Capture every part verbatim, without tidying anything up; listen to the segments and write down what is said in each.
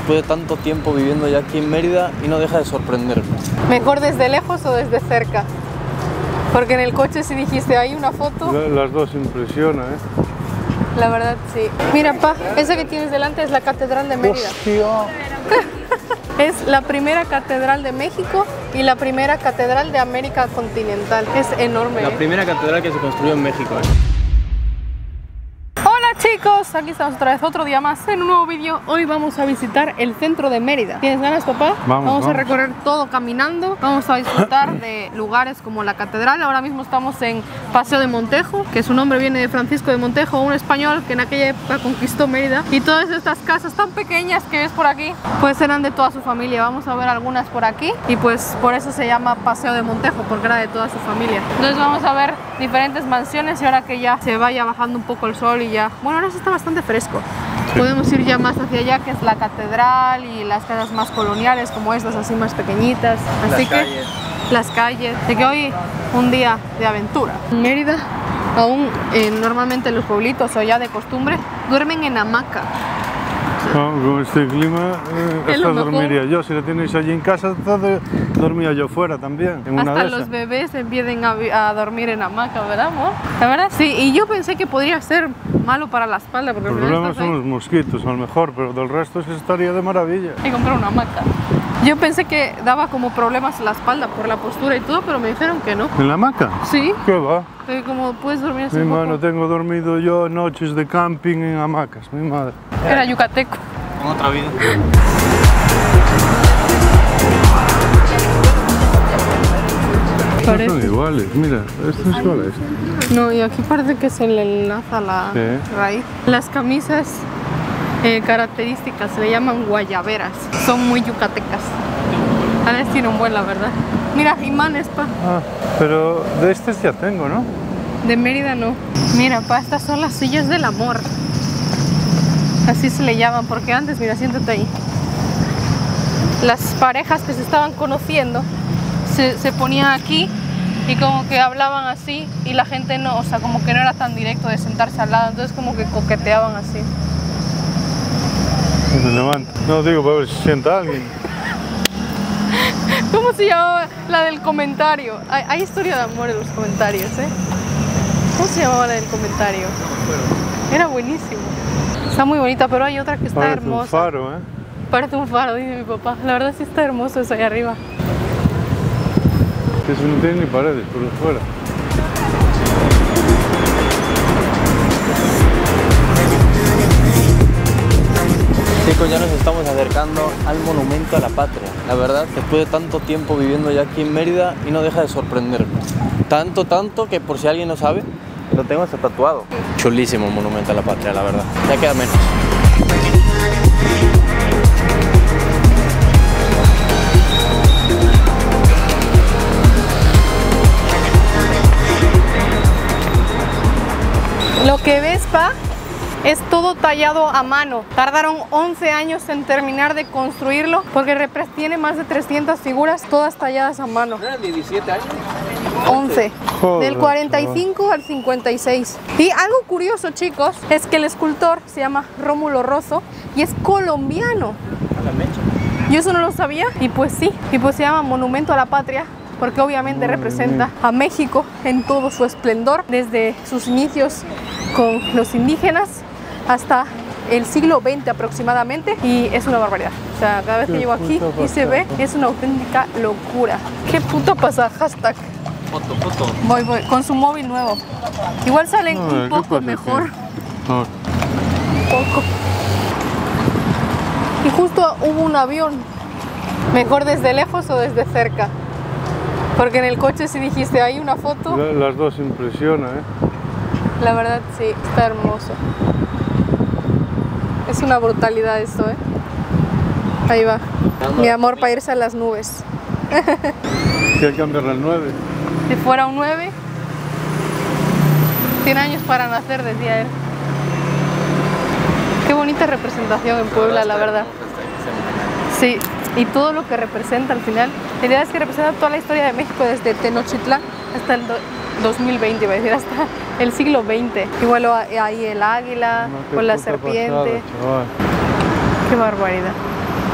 después de tanto tiempo viviendo ya aquí en Mérida y no deja de sorprenderme. ¿Mejor desde lejos o desde cerca? Porque en el coche sí dijiste, hay una foto. Las dos impresionan, ¿eh? La verdad, sí. Mira, pa, esa que tienes delante es la Catedral de Mérida. ¡Hostia! Es la primera catedral de México y la primera catedral de América continental. Es enorme. La ¿eh? primera catedral que se construyó en México. ¿eh? Hola chicos, aquí estamos otra vez otro día más en un nuevo vídeo. Hoy vamos a visitar el centro de Mérida. ¿Tienes ganas, papá? Vamos, vamos, vamos a recorrer todo caminando. Vamos a disfrutar de lugares como la catedral. Ahora mismo estamos en Paseo de Montejo, que su nombre viene de Francisco de Montejo, un español que en aquella época conquistó Mérida. Y todas estas casas tan pequeñas que ves por aquí, pues eran de toda su familia. Vamos a ver algunas por aquí y pues por eso se llama Paseo de Montejo, porque era de toda su familia. Entonces vamos a ver diferentes mansiones y ahora que ya se vaya bajando un poco el sol y ya, bueno, ahora sí está bastante fresco. Podemos ir ya más hacia allá, que es la catedral y las casas más coloniales como estas, así más pequeñitas. Así Las que calles. las calles. Así que hoy un día de aventura. En Mérida, aún eh, normalmente los pueblitos o ya de costumbre duermen en hamaca. No, con este clima, eh, Es esta lo mejor. dormiría yo. Si la tenéis allí en casa, entonces dormía yo fuera también, en una Hasta de los esas. bebés empiezan a, vi- a dormir en hamaca, ¿verdad, amor? La verdad, sí. Y yo pensé que podría ser malo para la espalda, porque El al final problema estás son ahí. los mosquitos, a lo mejor, pero del resto es que estaría de maravilla. Hay que comprar una hamaca. Yo pensé que daba como problemas la espalda por la postura y todo, pero me dijeron que no. ¿En la hamaca? Sí, ¿Qué va? que como puedes dormir así Mi un mano, poco. tengo dormido yo noches de camping en hamacas, mi madre. Era yucateco. En otra vida. No son Parece. iguales, mira, esto es igual a esto. No, y aquí parece que se le enlaza la Sí. raíz. Las camisas eh, características se le llaman guayaberas. Son muy yucatecas. A ver, tiene un buen, la verdad. Mira, imanes, pa. Ah, pero de estos ya tengo, ¿no? De Mérida no. Mira, pa, estas son las sillas del amor. Así se le llaman, porque antes, mira, siéntate ahí. Las parejas que se estaban conociendo se, se ponían aquí y como que hablaban así y la gente no, o sea, como que no era tan directo de sentarse al lado, entonces como que coqueteaban así. Me levanto. No, digo, para ver si sienta alguien. ¿Cómo se llamaba la del comentario? Hay, hay historia de amor en los comentarios, ¿eh? ¿Cómo se llamaba la del comentario? Era buenísimo. Está muy bonita, pero hay otra que está Parece hermosa. un faro, ¿eh? Parece un faro, dice mi papá. La verdad sí está hermoso eso ahí arriba. Que eso no tiene ni paredes por fuera. Chicos, ya nos estamos acercando al Monumento a la Patria. La verdad, después de tanto tiempo viviendo ya aquí en Mérida y no deja de sorprenderme. Tanto, tanto que por si alguien no sabe, lo tengo hasta tatuado. Chulísimo Monumento a la Patria, la verdad. Ya queda menos. Lo que ves, pa, es todo tallado a mano. Tardaron once años en terminar de construirlo porque repre- tiene más de trescientas figuras, todas talladas a mano. ¿No eran diecisiete años? once. Joder, Del cuarenta y cinco al cincuenta y seis. Y algo curioso, chicos, es que el escultor se llama Rómulo Rosso y es colombiano. Yo eso no lo sabía y pues sí. Y pues se llama Monumento a la Patria porque obviamente representa a México en todo su esplendor, desde sus inicios con los indígenas hasta el siglo veinte aproximadamente, y es una barbaridad. O sea, cada vez que Qué llego aquí puta y se ve, pasada. es una auténtica locura. ¿Qué puta pasa? Hashtag. Foto, foto. Voy, voy, con su móvil nuevo. Igual salen No, un ¿qué poco pasa mejor. aquí? No, Poco. Y justo hubo un avión. Mejor desde lejos o desde cerca. Porque en el coche si dijiste, hay una foto. la- las dos impresionan, ¿eh? La verdad sí, está hermoso. Es una brutalidad esto, ¿eh? Ahí va. Mi amor para irse a las nubes. Que hay que cambiar las nueve. Si fuera un nueve, cien años para nacer, decía él. Qué bonita representación en Puebla, la verdad. Sí, y todo lo que representa al final. La idea es que representa toda la historia de México desde Tenochtitlán hasta el do- dos mil veinte, iba a decir, hasta el siglo veinte. Igual lo- ahí el águila, No, qué con la puta serpiente. pasada, chaval. Qué barbaridad.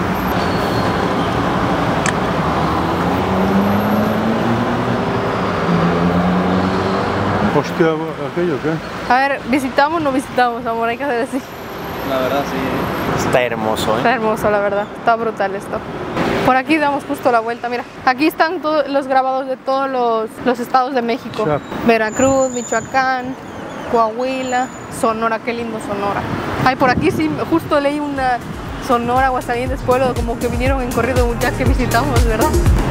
Hostia, ¿aquello qué? A ver, ¿visitamos o no visitamos, amor? Hay que hacer así. La verdad sí. Está hermoso, ¿eh? Está hermoso, la verdad. Está brutal esto. Por aquí damos justo la vuelta, mira. Aquí están todos los grabados de todos los, los estados de México. Chap. Veracruz, Michoacán, Coahuila, Sonora. Qué lindo Sonora. Ay, por aquí sí, justo leí una Sonora, Aguascalientes, pueblo, como que vinieron en corrido ya que visitamos, ¿verdad?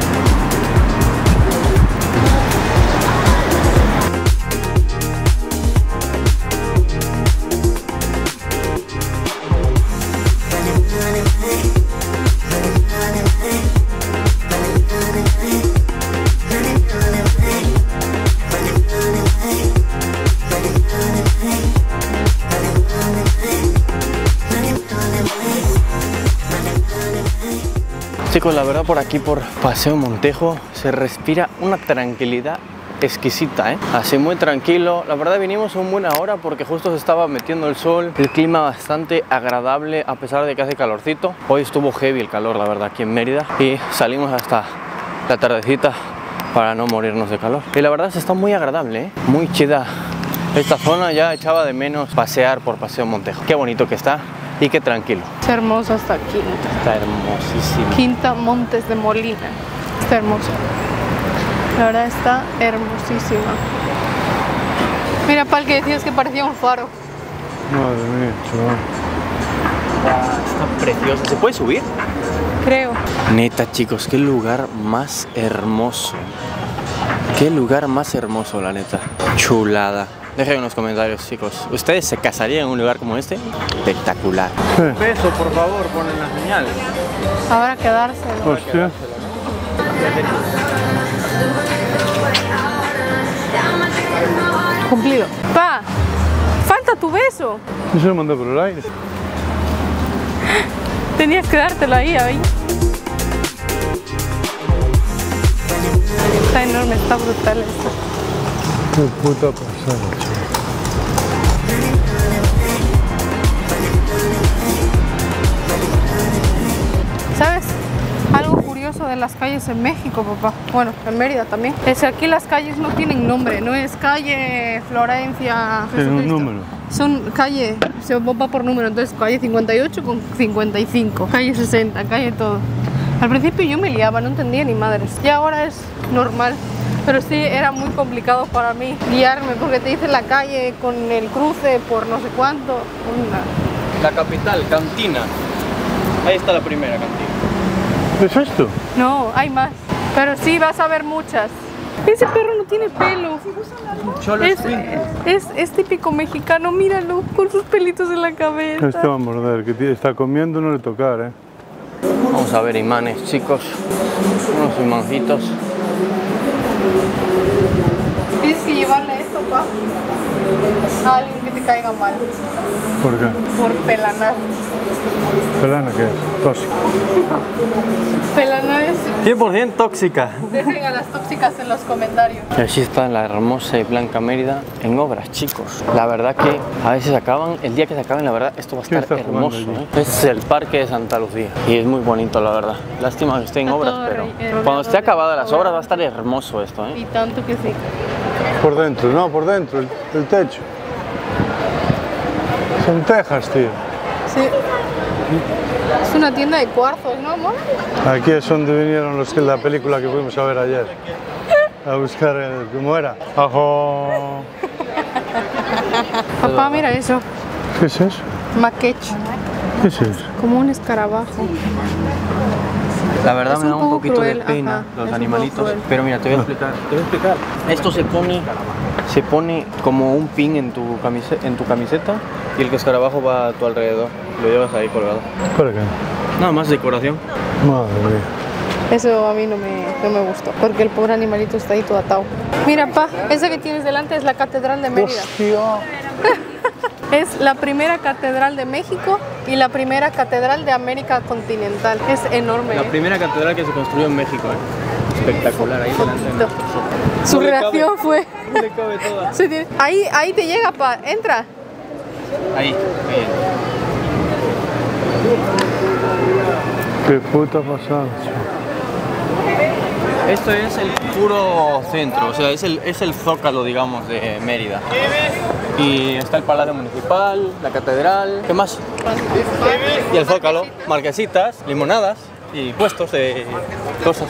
Chicos, la verdad por aquí, por Paseo Montejo, se respira una tranquilidad exquisita, ¿eh? Así muy tranquilo. La verdad vinimos a una buena hora porque justo se estaba metiendo el sol, el clima bastante agradable a pesar de que hace calorcito. Hoy estuvo heavy el calor, la verdad, aquí en Mérida, y salimos hasta la tardecita para no morirnos de calor. Y la verdad se está muy agradable, ¿eh? Muy chida esta zona. Ya echaba de menos pasear por Paseo Montejo. Qué bonito que está y qué tranquilo. Está hermoso hasta aquí. Está hermosísimo. Quinta Montes de Molina. Está hermoso. La verdad está hermosísima. Mira, Pal, que decías que parecía un faro. Madre mía, chaval. Está precioso. ¿Se puede subir? Creo. Neta, chicos, qué lugar más hermoso. Qué lugar más hermoso, la neta. Chulada. Dejen en los comentarios, chicos. ¿Ustedes se casarían en un lugar como este? Espectacular. Sí. Beso, por favor, ponen la señal. Ahora quedárselo. Hostia. Cumplido. Pa, falta tu beso. Yo se lo mandé por el aire. Tenías que dártelo ahí, ahí. Está enorme, está brutal esto. Qué puta pasada, chaval. ¿Sabes? Algo curioso de las calles en México, papá. Bueno, en Mérida también. Es que aquí las calles no tienen nombre. No es calle Florencia Tiene un Jesucristo. número. Son calle, se va por número. Entonces, calle cincuenta y ocho con cincuenta y cinco. Calle sesenta, calle todo. Al principio yo me liaba, no entendía ni madres. Y ahora es normal. Pero sí, era muy complicado para mí guiarme porque te dice la calle con el cruce por no sé cuánto. Una... La capital, Cantina. Ahí está la primera cantina. ¿Qué es esto? No, hay más. Pero sí, vas a ver muchas. Ese perro no tiene pelo. Cholo Es, es, es típico mexicano, míralo, con sus pelitos en la cabeza. Este va a morder, que tiene- está comiendo, no le tocar, ¿eh? Vamos a ver imanes, chicos. Unos imancitos. Tienes que llevarle esto, pa, a alguien que te caiga mal. ¿Por qué? Por pelanar. ¿Pelana qué es? Tóxico. Pelanar es... cien por ciento tóxica. Dejen a las tóxicas en los comentarios. Y así está la hermosa y blanca Mérida en obras, chicos. La verdad que a veces acaban, el día que se acaben, la verdad, esto va a ¿Quién estar está jugando hermoso. allí? ¿eh? Este es el Parque de Santa Lucía y es muy bonito, la verdad. Lástima que esté en Está obras, todo pero re- rodeado cuando esté de acabadas las obras. obras va a estar hermoso esto, ¿eh? Y tanto que sí. Por dentro, no, por dentro, el, el techo. Son tejas, tío. Sí. Es una tienda de cuarzos, ¿no, amor? Aquí es donde vinieron los que la película que fuimos a ver ayer. A buscar el... ¿Cómo era? ¡Ajo! Papá, mira eso. ¿Qué es eso? Maquech. ¿Qué es eso? Como un escarabajo. La verdad Es me da un un poco poquito cruel, de pena ajá, es los un animalitos, poco cruel. pero mira, te voy a explicar, te voy a explicar. Esto se pone, se pone como un pin en tu, camiseta, en tu camiseta y el escarabajo va a tu alrededor, lo llevas ahí colgado. ¿Para qué? Nada más decoración. Madre mía. Eso a mí no me, no me gustó, porque el pobre animalito está ahí todo atado. Mira, pa, esa que tienes delante es la Catedral de Mérida. ¡Hostia! Es la primera catedral de México y la primera catedral de América continental. Es enorme. La ¿eh? primera catedral que se construyó en México, ¿eh? Espectacular, ahí delante de nosotros. Su No le reacción cabe, fue... no le cabe toda. Se tiene- Ahí, ahí te llega, pa, entra. Ahí, ahí. ¡Qué puta pasada, chaval! Esto es el puro centro, o sea, es el, es el zócalo, digamos, de Mérida. Y está el Palacio Municipal, la Catedral, ¿qué más? Y el zócalo, marquesitas, limonadas y puestos de cosas.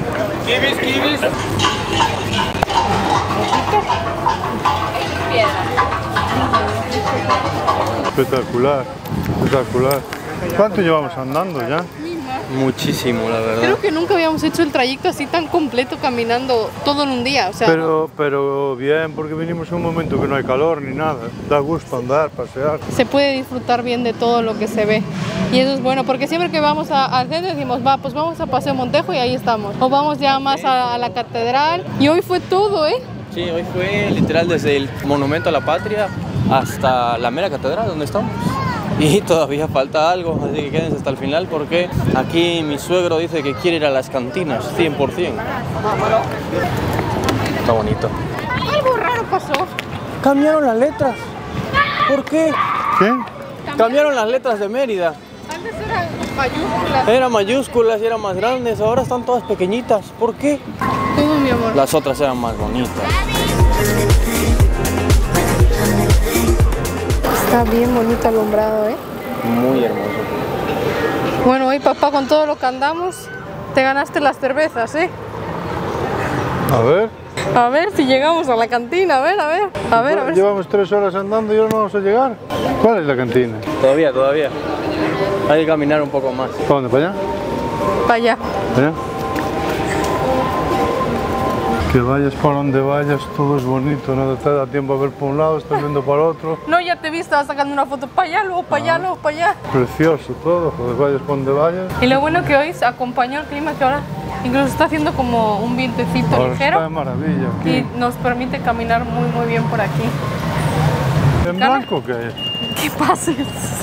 Espectacular, espectacular. ¿Cuánto llevamos andando ya? Muchísimo, la verdad. Creo que nunca habíamos hecho el trayecto así tan completo caminando todo en un día, o sea... Pero, pero bien, porque vinimos en un momento que no hay calor ni nada. Da gusto andar, pasear. Se puede disfrutar bien de todo lo que se ve. Y eso es bueno, porque siempre que vamos a- al centro decimos, va, pues vamos a Paseo Montejo y ahí estamos. O vamos ya más a, a la catedral. Y hoy fue todo, ¿eh? Sí, hoy fue literal desde el Monumento a la Patria hasta la mera catedral donde estamos. Y todavía falta algo, así que quédense hasta el final porque aquí mi suegro dice que quiere ir a las cantinas, cien por cien. Está bonito. Algo raro pasó. Cambiaron las letras. ¿Por qué? ¿Qué? Cambiaron las letras de Mérida. Antes eran mayúsculas. Eran mayúsculas y eran más grandes, ahora están todas pequeñitas. ¿Por qué? Todo, mi amor. Las otras eran más bonitas. Está bien bonito alumbrado, ¿eh? Muy hermoso. Bueno, hoy papá, con todo lo que andamos, te ganaste las cervezas, ¿eh? A ver. A ver si llegamos a la cantina, a ver, a ver. A ver, a ver. Llevamos tres horas andando y ahora no vamos a llegar. ¿Cuál es la cantina? Todavía, todavía. Hay que caminar un poco más. ¿Para dónde? ¿Para allá? Para allá. ¿Para allá? Que vayas por donde vayas, todo es bonito, no te da tiempo a ver por un lado, estás viendo para otro. No, ya te vi, estaba sacando una foto para allá, luego para allá, luego para allá. Precioso todo, joder, vayas por donde vayas. Y lo bueno que hoy se acompañó el clima, que ahora incluso está haciendo como un vientecito Ahora ligero. está de maravilla aquí. Y nos permite caminar muy, muy bien por aquí. ¿En Cara. blanco qué es? ¿Qué pases?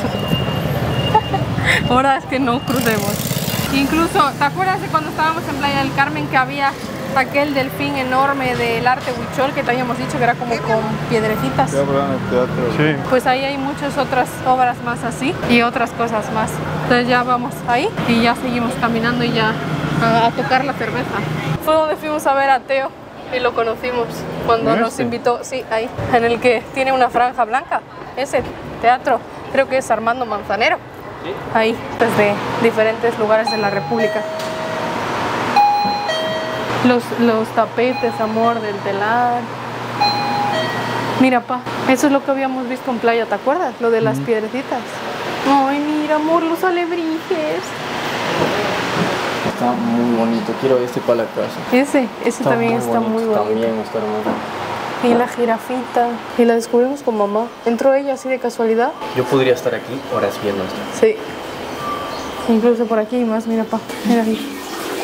Ahora es que no crucemos. Incluso, ¿te acuerdas de cuando estábamos en Playa del Carmen que había aquel delfín enorme del arte huichol que te habíamos dicho que era como con piedrecitas? Sí. Pues ahí hay muchas otras obras más así y otras cosas más. Entonces ya vamos ahí y ya seguimos caminando y ya a, a tocar la cerveza. Fue donde fuimos a ver a Teo y lo conocimos cuando ¿En nos este? invitó, sí, ahí, en el que tiene una franja blanca, ese teatro, creo que es Armando Manzanero. Ahí, desde diferentes lugares de la República. Los, los tapetes, amor, del telar. Mira, pa, eso es lo que habíamos visto en playa, ¿te acuerdas? Lo de las piedrecitas. Ay, mira, amor, los alebrijes. Está muy bonito, quiero este para la casa. Ese, ese también está muy bonito. También está hermoso. Y la jirafita. Y la descubrimos con mamá. ¿Entró ella así de casualidad? Yo podría estar aquí horas viendo esto. Sí. Incluso por aquí hay más, mira, pa. Mira ahí.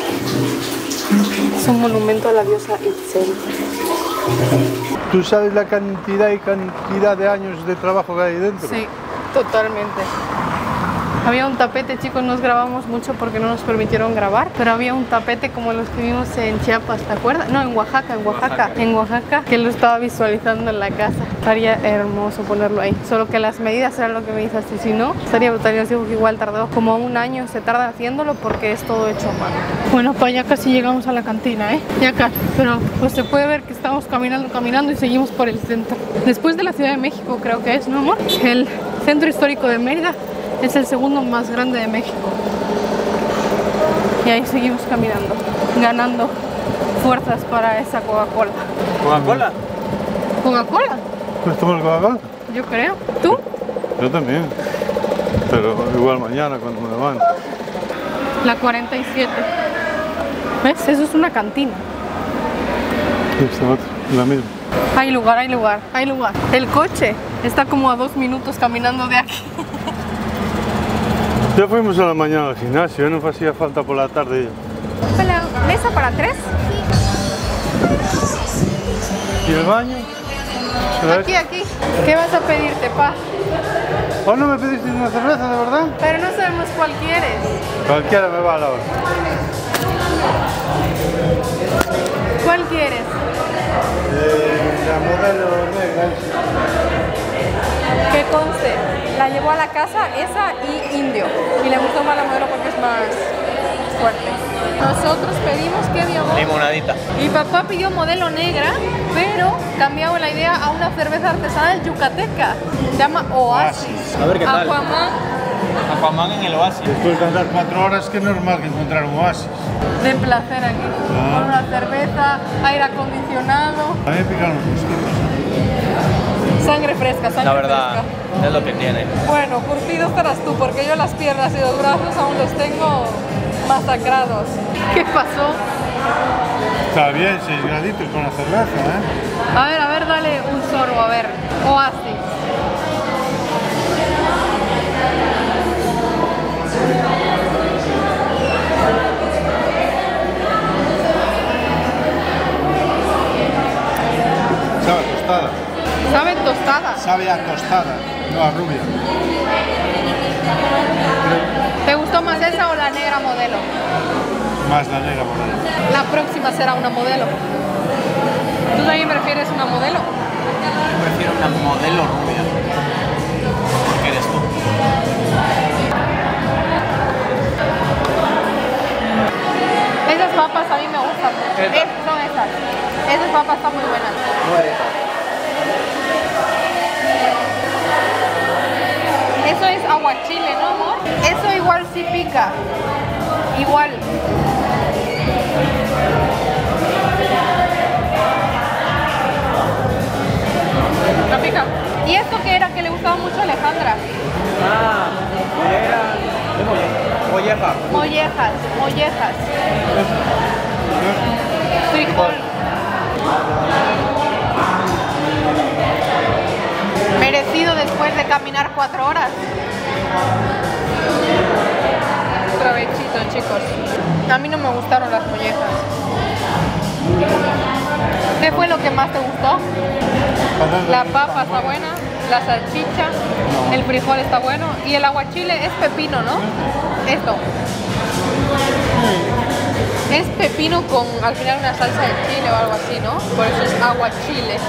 Es un monumento a la diosa Itzel. ¿Tú sabes la cantidad y cantidad de años de trabajo que hay dentro? Sí, totalmente. Había un tapete, chicos, nos grabamos mucho porque no nos permitieron grabar, pero había un tapete como los que vimos en Chiapas, ¿te acuerdas? No, en Oaxaca, en Oaxaca, en Oaxaca, que lo estaba visualizando en la casa. Estaría hermoso ponerlo ahí, solo que las medidas eran lo que me dices, y si no, estaría brutal. Yo os digo que igual tardó como un año, se tarda haciéndolo porque es todo hecho a mano. Bueno, pues ya casi llegamos a la cantina, ¿eh? Ya casi, pero pues se puede ver que estamos caminando, caminando y seguimos por el centro. Después de la Ciudad de México, creo que es, ¿no, amor? El centro histórico de Mérida es el segundo más grande de México. Y ahí seguimos caminando, ganando fuerzas para esa Coca-Cola. ¿Coca-Cola? ¿Coca-Cola? ¿Puedes tomar Coca-Cola? Yo creo. ¿Tú? Yo también. Pero igual mañana cuando me levante. La cuarenta y siete. ¿Ves? Eso es una cantina. Esta otra, la misma. Hay lugar, hay lugar, hay lugar. El coche está como a dos minutos caminando de aquí. Ya fuimos a la mañana al gimnasio, no hacía falta por la tarde. Hola, ¿mesa para tres? ¿Y el baño? ¿Será Aquí, aquí. ¿Qué vas a pedirte, pa? ¿O no me pediste una cerveza, de verdad? Pero no sabemos cuál quieres. Cualquiera me va a la hora. ¿Cuál quieres? Eh, la modelo negra. Que conste, la llevó a la casa esa y indio. Y le gustó más la modelo porque es más fuerte. Nosotros pedimos, ¿qué habíamos? Limonadita. Mi papá pidió modelo negra, pero cambiado la idea a una cerveza artesanal yucateca. Se llama Oasis. A ver qué tal. Aquaman. Aquaman en el Oasis. Después de andar cuatro horas, que es normal que encontrar un oasis. De placer aquí. Ah. Con una cerveza, aire acondicionado. A mí me pican los mosquitos. Sangre fresca, sangre La verdad, fresca. es lo que tiene. Bueno, curtido estarás tú, porque yo las piernas y los brazos aún los tengo masacrados. ¿Qué pasó? Está bien, seis graditos con la cerveza, ¿eh? A ver, a ver, dale un sorbo, a ver. Oasis. Sabe a tostada. ¿Sabe tostada? Sabe a tostada, no a rubia. ¿Te gustó más esa o la negra modelo? Más la negra morena. La próxima será una modelo. ¿Tú también prefieres una modelo? Yo prefiero una modelo rubia. Porque eres tú. Esas papas a mí me gustan mucho. ¿Qué tal? Es- son esas. Esas papas están muy buenas. Eso es aguachile, ¿no, amor? Eso igual sí pica. Igual. ¿No pica? ¿Y esto qué era que le gustaba mucho a Alejandra? Ah, era de molleja. Mollejas, mollejas. Frijol. Merecido después de caminar cuatro horas. Provechito, chicos. A mí no me gustaron las mollejas. ¿Qué fue lo que más te gustó? La papa está buena, la salchicha, el frijol está bueno y el aguachile es pepino, ¿no? Esto. Es pepino con al final una salsa de chile o algo así, ¿no? Por eso es aguachile.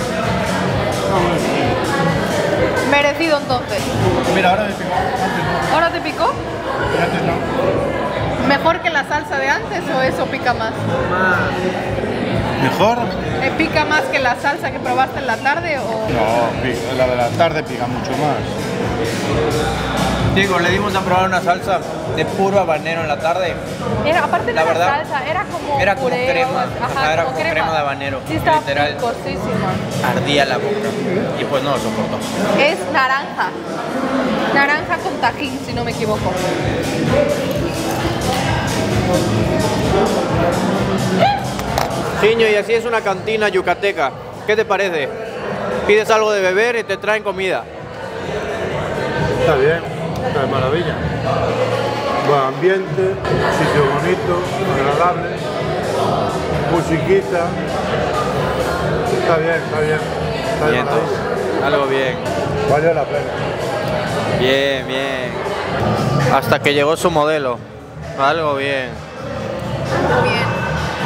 Merecido entonces. Mira, ahora me picó. Antes no. ¿Ahora te picó? Y antes no. ¿Mejor que la salsa de antes o eso pica más? ¿Mejor? ¿Eh, ¿Pica más que la salsa que probaste en la tarde o...? No, pica- la de la tarde pica mucho más. Digo, le dimos a probar una salsa de puro habanero en la tarde. Era, aparte de La la, verdad, salsa, era como era como puré o crema, algo así. ajá, era como como crema de habanero, Sí, estaba literal. picosísima. Ardía la boca. Y pues no lo soportó. Es naranja. Naranja con tajín, si no me equivoco. Niño, y así es una cantina yucateca. ¿Qué te parece? Pides algo de beber y te traen comida. Está bien, está de maravilla. Buen ambiente, sitio bonito, agradable, musiquita. Está bien, está bien. Está de Bien, maravilla. entonces, algo bien. Valió la pena. Bien, bien. Hasta que llegó su modelo. Algo bien. Bien.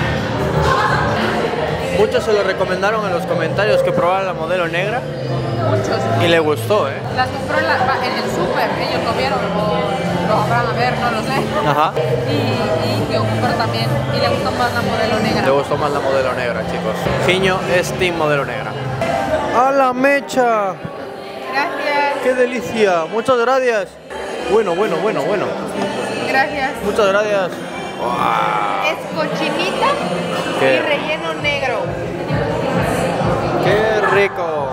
Muchos se lo recomendaron en los comentarios que probara la modelo negra Muchos. y le gustó, ¿eh? Las compró en, la- en el súper, ellos lo vieron o lo habrán a ver, no lo sé. Ajá. Y, y yo compró también y le gustó más la modelo negra. Le gustó más la modelo negra, chicos. Fiño es team modelo negra. ¡A la mecha! Gracias, ¡Qué delicia! Muchas gracias. Bueno, bueno, bueno, bueno. gracias. Muchas gracias. Es cochinita ¿Qué? y relleno negro. ¡Qué rico!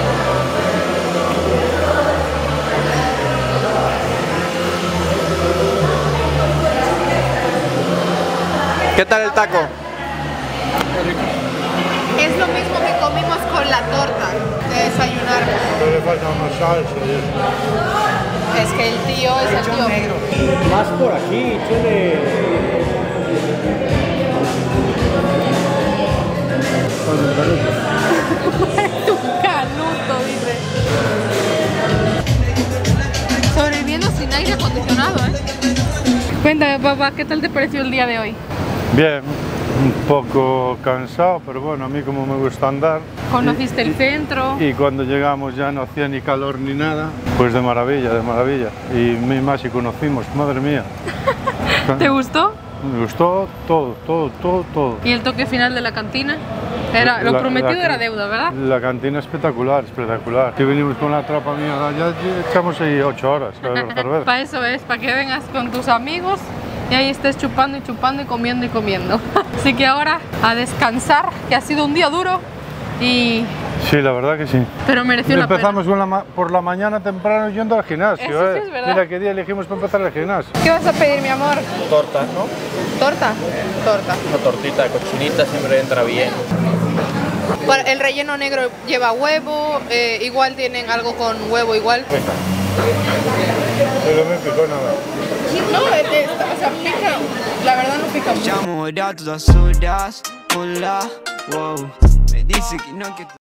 ¿Qué tal el taco? Es lo mismo que comimos con la torta de desayunar. Pero le falta una salsa y eso. Es que el tío es el tío. Más por aquí, chile. Tu canuto, dice. Sobreviviendo sin aire acondicionado, ¿eh? Cuéntame, papá, ¿qué tal te pareció el día de hoy? Bien, un poco cansado, pero bueno, a mí como me gusta andar. ¿Conociste el centro? Y cuando llegamos ya no hacía ni calor ni nada, pues de maravilla, de maravilla. Y mi más si conocimos, madre mía. ¿Te gustó? Me gustó todo, todo, todo, todo. ¿Y el toque final de la cantina? Era, lo La- prometido la- era deuda, ¿verdad? La cantina espectacular, espectacular. Que venimos con la trapa mía, ya echamos ahí ocho horas, claro, cerveza. Para eso es, para que vengas con tus amigos y ahí estés chupando y chupando y comiendo y comiendo. Así que ahora a descansar, que ha sido un día duro y... Sí, la verdad que sí. pero mereció la pena. Empezamos con la ma- por la mañana temprano yendo al gimnasio. Eso sí eh. es verdad. Mira qué día elegimos para empezar el gimnasio. ¿Qué vas a pedir, mi amor? Torta, ¿no? ¿Torta? Torta. Una tortita de cochinita siempre entra bien. Bueno, el relleno negro lleva huevo, eh, igual tienen algo con huevo igual. Pero no me picó nada. No, este, o sea, pica, la verdad no pica mucho. Llamo a todas horas, hola, wow. Me dice que no, que